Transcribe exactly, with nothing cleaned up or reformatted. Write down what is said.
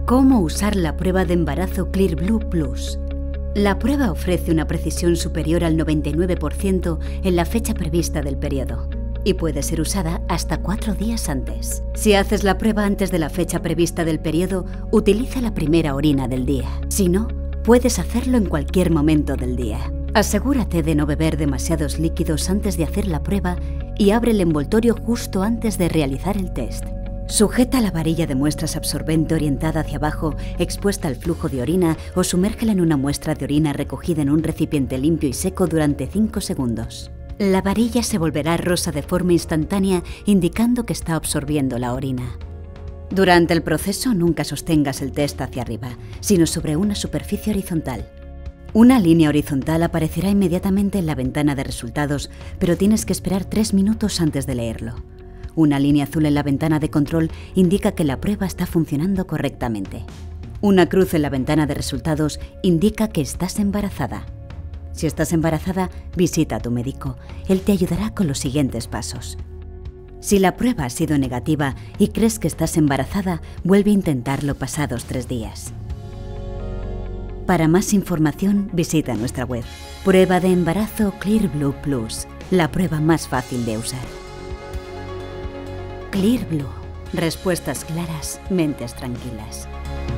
¿Cómo usar la prueba de embarazo Clearblue Plus? La prueba ofrece una precisión superior al noventa y nueve por ciento en la fecha prevista del periodo y puede ser usada hasta cuatro días antes. Si haces la prueba antes de la fecha prevista del periodo, utiliza la primera orina del día. Si no, puedes hacerlo en cualquier momento del día. Asegúrate de no beber demasiados líquidos antes de hacer la prueba y abre el envoltorio justo antes de realizar el test. Sujeta la varilla de muestras absorbente orientada hacia abajo, expuesta al flujo de orina, o sumérgela en una muestra de orina recogida en un recipiente limpio y seco durante cinco segundos. La varilla se volverá rosa de forma instantánea, indicando que está absorbiendo la orina. Durante el proceso nunca sostengas el test hacia arriba, sino sobre una superficie horizontal. Una línea horizontal aparecerá inmediatamente en la ventana de resultados, pero tienes que esperar tres minutos antes de leerlo. Una línea azul en la ventana de control indica que la prueba está funcionando correctamente. Una cruz en la ventana de resultados indica que estás embarazada. Si estás embarazada, visita a tu médico. Él te ayudará con los siguientes pasos. Si la prueba ha sido negativa y crees que estás embarazada, vuelve a intentarlo pasados tres días. Para más información, visita nuestra web. Prueba de embarazo Clearblue Plus, la prueba más fácil de usar. Clearblue. Respuestas claras, mentes tranquilas.